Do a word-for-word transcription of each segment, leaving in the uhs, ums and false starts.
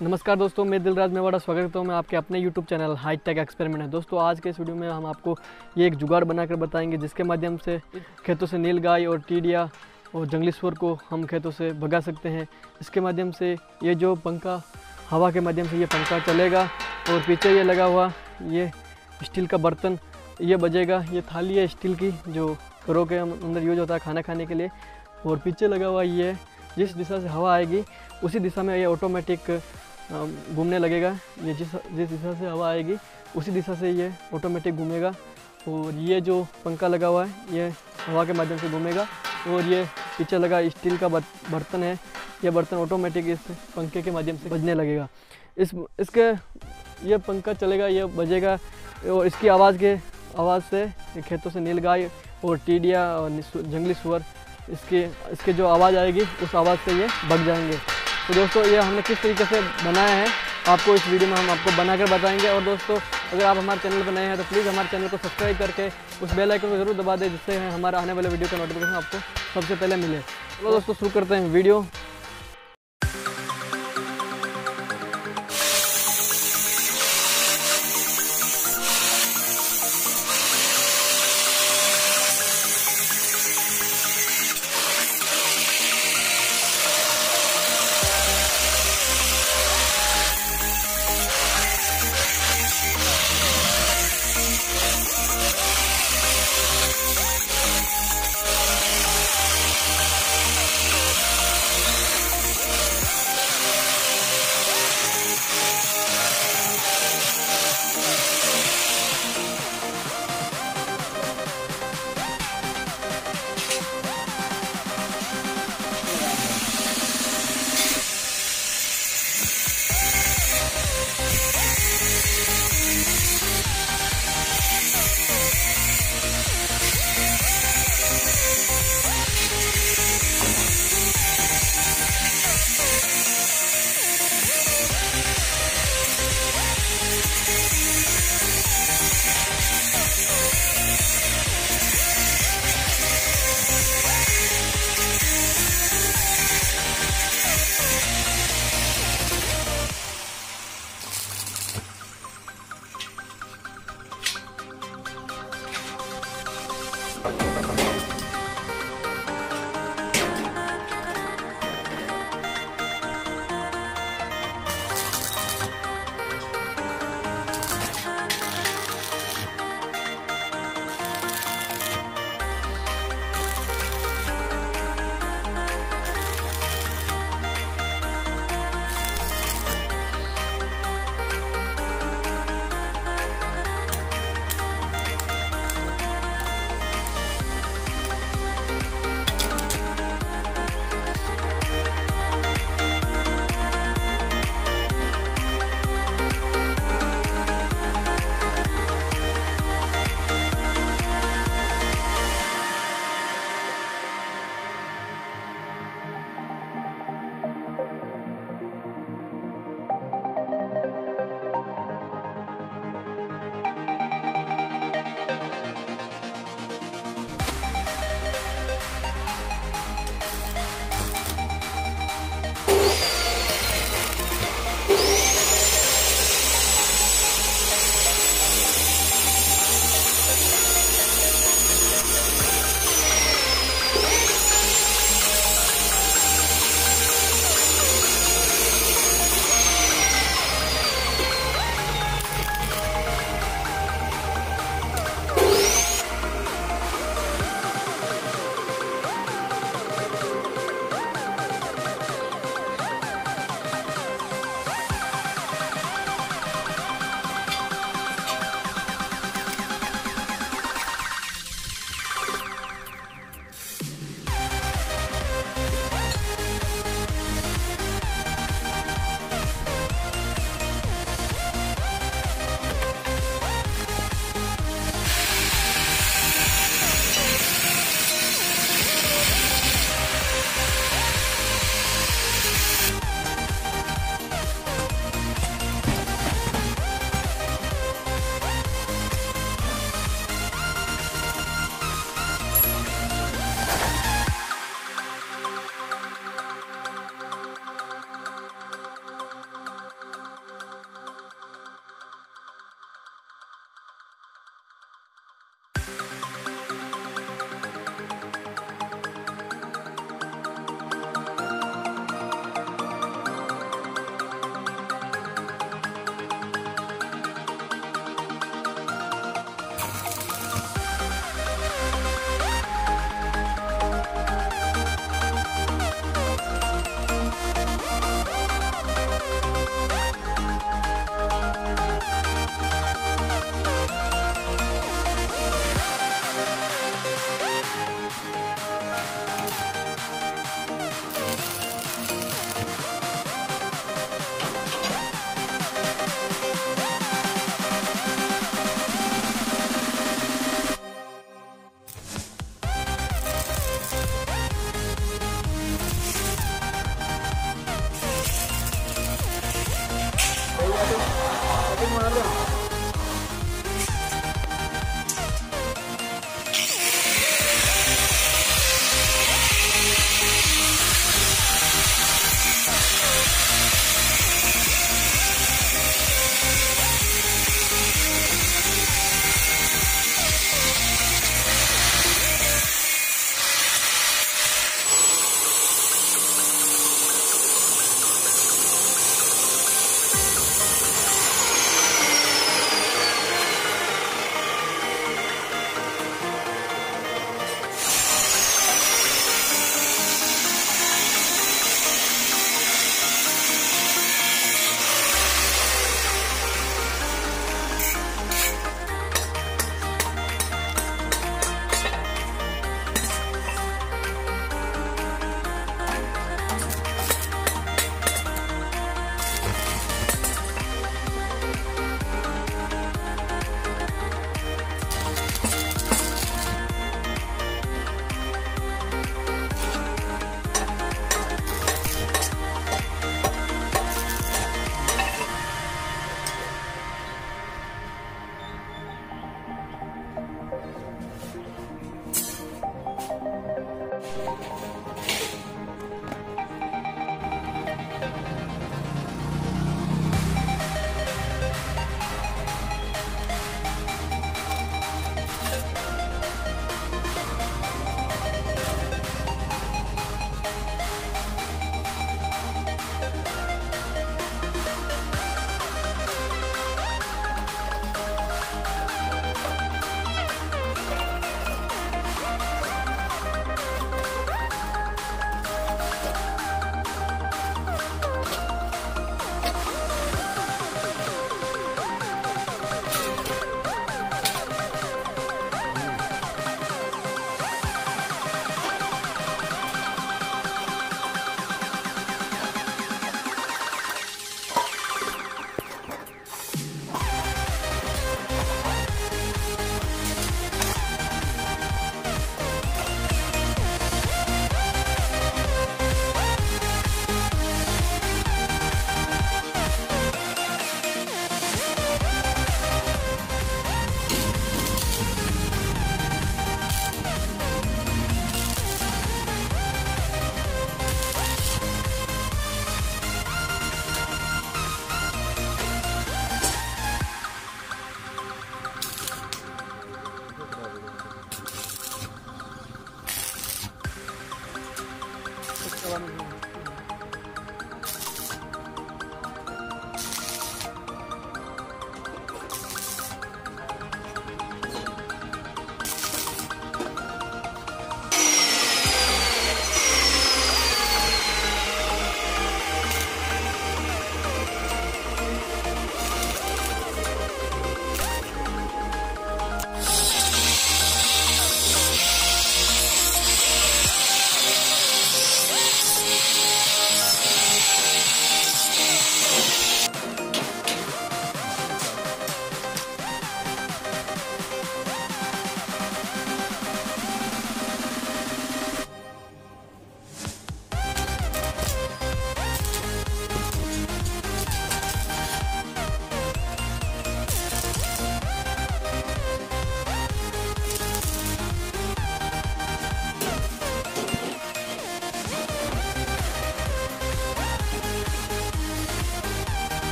नमस्कार दोस्तों, मैं दिलराज मेवाड़ा स्वागत करता हूँ मैं आपके अपने यूट्यूब चैनल हाईटेक एक्सपेरिमेंट है। दोस्तों आज के इस वीडियो में हम आपको ये एक जुगाड़ बनाकर बताएंगे जिसके माध्यम से खेतों से नीलगाय और टीडिया और जंगली सूअर को हम खेतों से भगा सकते हैं। इसके माध्यम से ये जो पंखा हवा के माध्यम से ये पंखा चलेगा और पीछे ये लगा हुआ ये स्टील का बर्तन ये बजेगा। ये थाली है स्टील की जो घरों के अंदर यूज होता है खाना खाने के लिए। और पीछे लगा हुआ ये जिस दिशा से हवा आएगी उसी दिशा में ये ऑटोमेटिक घूमने लगेगा। ये जिस जिस दिशा से हवा आएगी उसी दिशा से ये ऑटोमेटिक घूमेगा। और ये जो पंखा लगा हुआ है ये हवा के माध्यम से घूमेगा। और ये पीछे लगा स्टील का बर्तन है, ये बर्तन ऑटोमेटिक इस पंखे के माध्यम से बजने लगेगा। इस इसके ये पंखा चलेगा, ये बजेगा और इसकी आवाज़ के आवाज़ से खेतों से नीलगाय और टीडिया और जंगली सूअर इसके इसके जो आवाज़ आएगी उस आवाज़ से ये भग जाएंगे। तो दोस्तों ये हमने किस तरीके से बनाया है आपको इस वीडियो में हम आपको बनाकर बताएंगे। और दोस्तों अगर आप हमारे चैनल पर नए हैं तो प्लीज़ हमारे चैनल को सब्सक्राइब करके उस बेल आइकन को जरूर दबा दें जिससे हमारा आने वाले वीडियो का नोटिफिकेशन आपको सबसे पहले मिले। तो दोस्तों शुरू करते हैं वीडियो।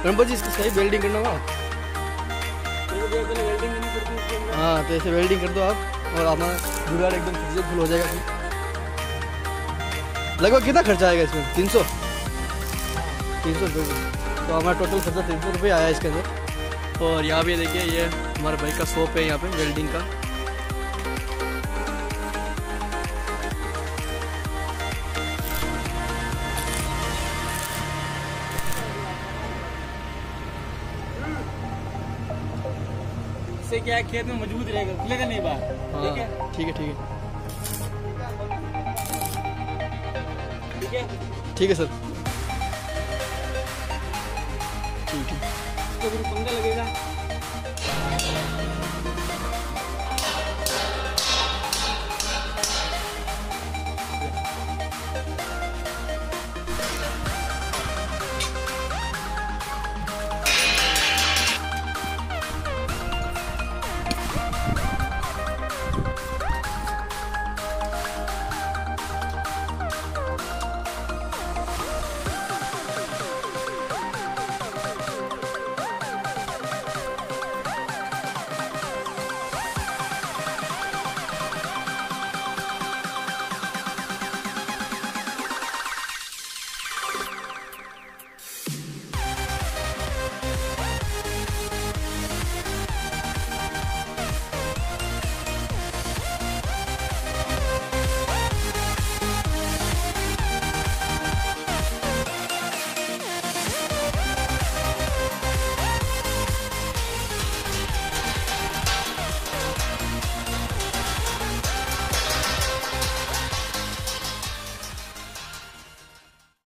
रणपत जी इसकी सही वेल्डिंग करना होगा। हाँ तो ऐसे वेल्डिंग कर दो आप और हमारा जुगाड़ एकदम सक्सेसफुल हो जाएगा। फिर लगभग कितना खर्चा आएगा इसमें? तीन सौ तीन सौ रुपये। तो हमारा टोटल खर्चा तीन सौ रुपये आया इसके अंदर। और यहाँ पे देखिए ये हमारे भाई का शॉप है यहाँ पे वेल्डिंग का। इससे क्या है, खेत में मजबूत रहेगा, खुलेगा नहीं बाहर। ठीक है ठीक है ठीक है ठीक है ठीक है सर। ठीक है तो फिर पंगा लगेगा।